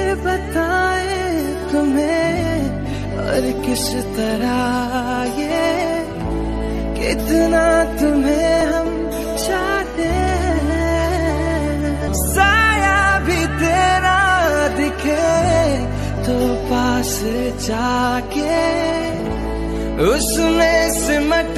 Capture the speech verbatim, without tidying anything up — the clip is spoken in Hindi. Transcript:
बताए तुम्हें और किस तरह ये कितना तुम्हें हम चाहते हैं। साया भी तेरा दिखे तो पास जाके उसमें सिमट